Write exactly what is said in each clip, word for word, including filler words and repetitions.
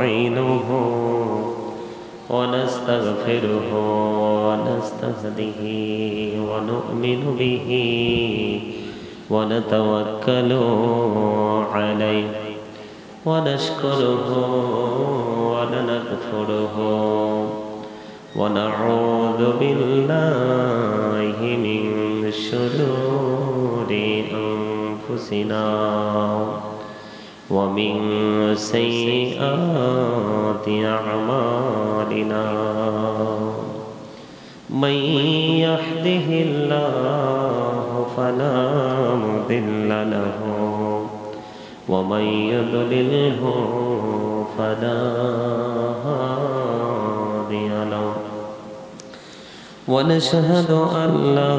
ونستعينه ونستغفره ونستهديه ونؤمن به ونتوكل عليه ونشكره ونكفره ونعوذ بالله من شرور أنفسنا ومن سيئات أعمالنا من يهده الله فلا مضل له ومن يضلله فلا هادي له ونشهد أن لا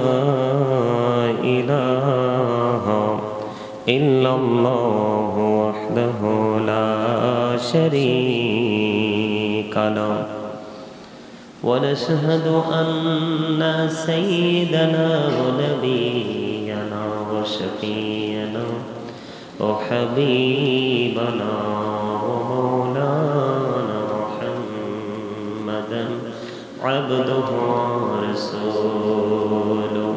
إله إلا الله وحده لا شريك له ونشهد أن سيدنا ونبينا وشفيعنا وحبيبنا ومولانا محمدا عبده ورسوله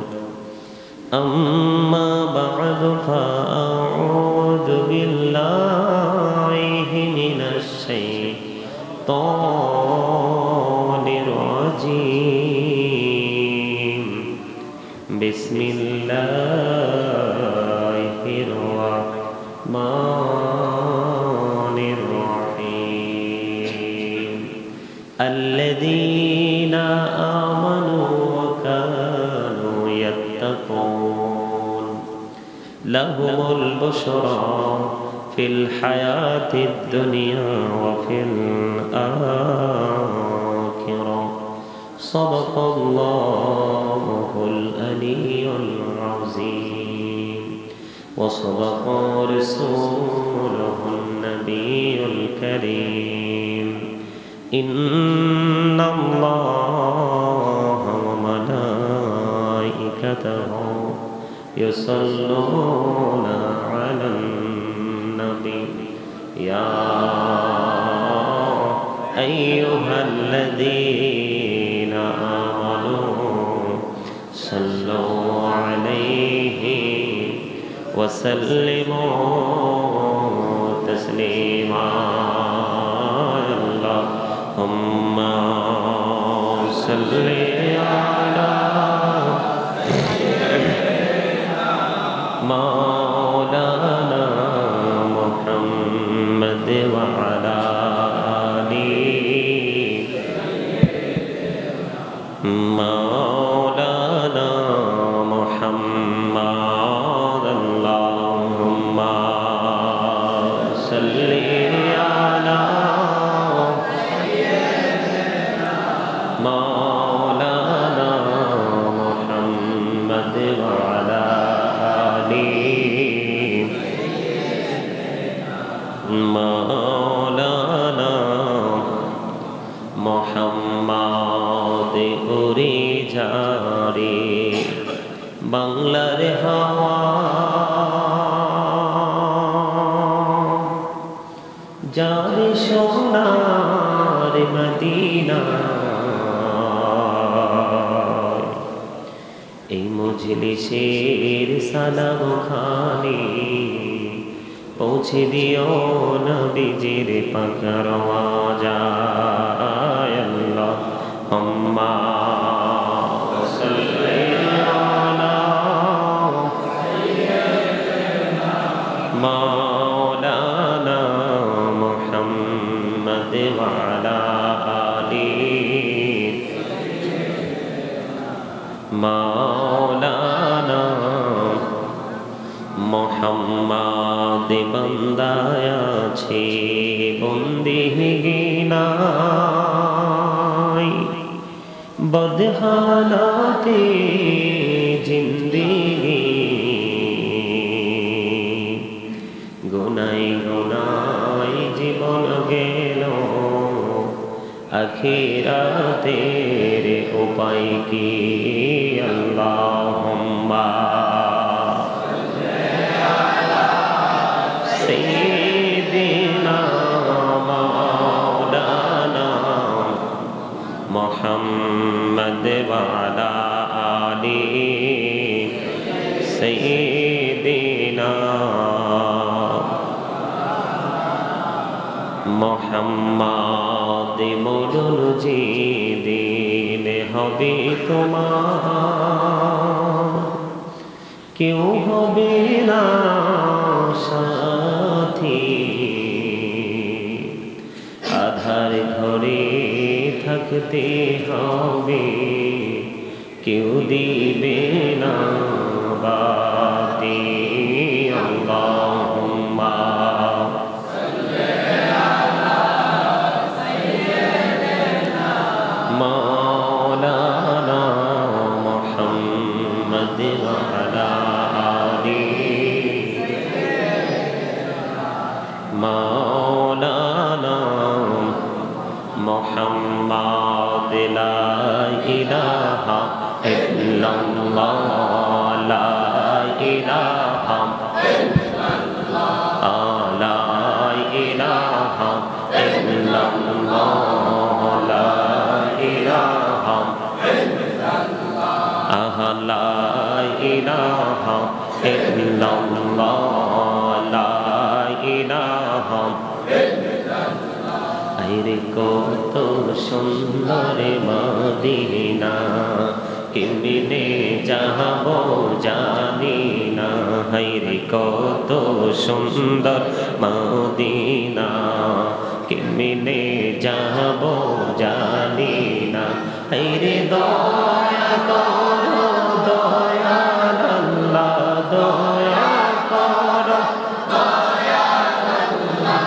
أما بعد فأعوذ بالله من الشيطان الرجيم بسم الله الرحمن الرحيم الذين آمنوا وكانوا يتقون لهم البشرى في الحياة الدنيا وفي الآخرة صدق الله العلي العظيم وصدق رسوله النبي الكريم إن الله وملائكته يصلون على النبي يا أيها الذين آمنوا صلوا عليه وسلموا تسليما اللهم صل على مولانا محمد وعلى آله مولانا محمد اللهم صل على مولانا محمد وعلى مولانا محمد উড়ে যারে বাংলার হাওয়া যারে সোনার মদিনা এই মজলিসের সালাম খানি পৌঁছে দিও নবীজির পাকের আওয়াজায় আল্লাহুম্মা সাল্লি আলা মাওলানা মুহাম্মদ ওয়া আলা আলিহি মাওলানা মোহাম্মদ বান্দায় আছে বন্দিগিনাই বদহালাতে জিন্দেগি গুনাই গুনাই জীবন গেল আখিরাতের উপায় কি আল্লাহুম্মা সাইয়্যিদিনা وعلى آل سيدنا محمد বলুন যে দিন হবে তোমার কেউ হবে না সাথী আধার ঘরে থাকতে হবে কেউ দিবে না বাতি আল্লাহুম্মা মাওলানা মুহাম্মদ ওয়া আলা আলি মাওলানা মুহাম্মদ লা ইলাহা ইল্লাল্লাহ লা ইলাহা ইল্লাল্লাহ লা ইলাহা ইল্লাল্লাহ লা ইলাহা ইল্লাল্লাহ লা ইলাহা ইল্লাল্লাহ লা ইলাহা আইরে কত সুন্দর মদিনা কেমনে যাব জানি না হাইরে কত সুন্দর মদিনা কেমনে যাব জানি না হাইরে দয়া করো দয়াল আল্লাহ দয়া করো দয়াল আল্লাহ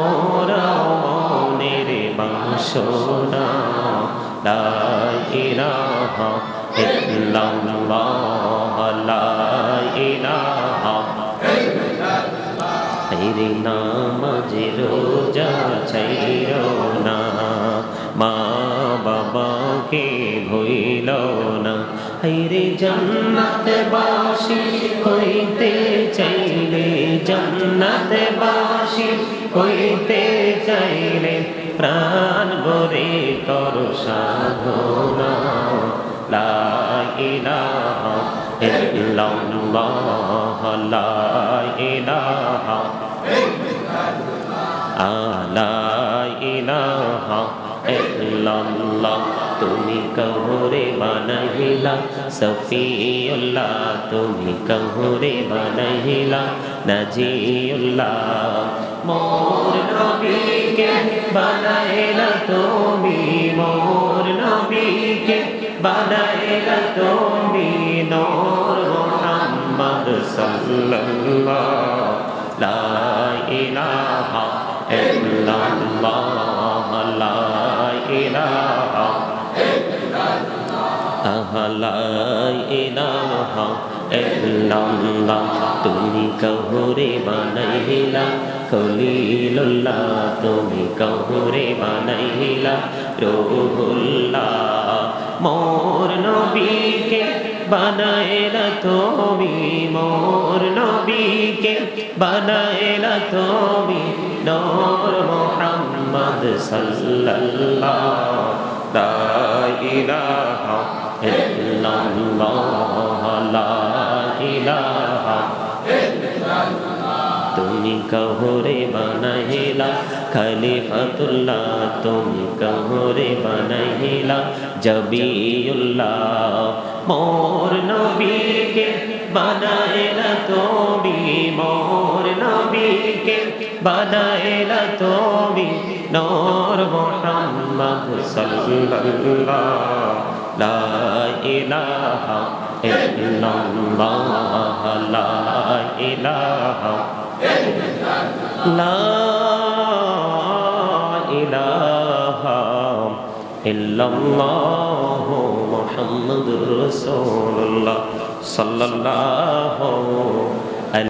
ফরআউনের বাসনা লা ইলাহা ইল্লাল্লাহ লা ইলাহা ইল্লাল্লাহ হাইরে নামাজ রোজা ছাইরো না মা বাবাকে ভুইলো না হাইরে জান্নাতে বাসী হইতে চাইলে জান্নাতে বাসী হইতে চাইলে প্রাণ ভরে করো সাধনা লা ইলাহা ইল্লাল্লাহ লা ইলাহা ইল্লাল্লাহ লা ইলাহা ইল্লাল্লাহ তুমি কহুরে বানাইলা সফিউল্লাহ তুমি কহুরে বানাইলা নাজিউল্লাহ মোর নবীকে বানাইলা তুমি মোর নবীকে বানাইলা তুমি নূর মুহাম্মদ সাল্লাল্লাহ লা ইলাহা ইল্লাল্লাহ লা ইলাহা ইল্লাল্লাহ লা ইলাহা ইল্লাল্লাহ তুমি কহুরে বানাইলা খলিলুল্লাহ তুমি কহুরে বানাইলা রূহুল্লাহ মোর নবীকে বানাইলা তুমি মোর নবীকে বানাইলা তুমি নূর মুহাম্মদ সাল্লাল্লাহ লা ইলাহা ইল্লাল্লাহ লা ইলাহা ইল্লাল্লাহ তুমি কহুরে বানাইলা খলিফাতুল্লাহ তুমি কহুরে বানাইলা জবিউল্লাহ মোর নবীকে বানাইলা তুমি মোর নবীকে বানাইলা তুমি নূর মুহাম্মদ সাল্লাল্লাহ লা ইলাহা ইল্লাল্লাহ লা ইলাহা লা ইলাহা ইল্লাল্লাহ মুহাম্মাদুর রাসূলুল্লাহ সাল্লাল্লাহু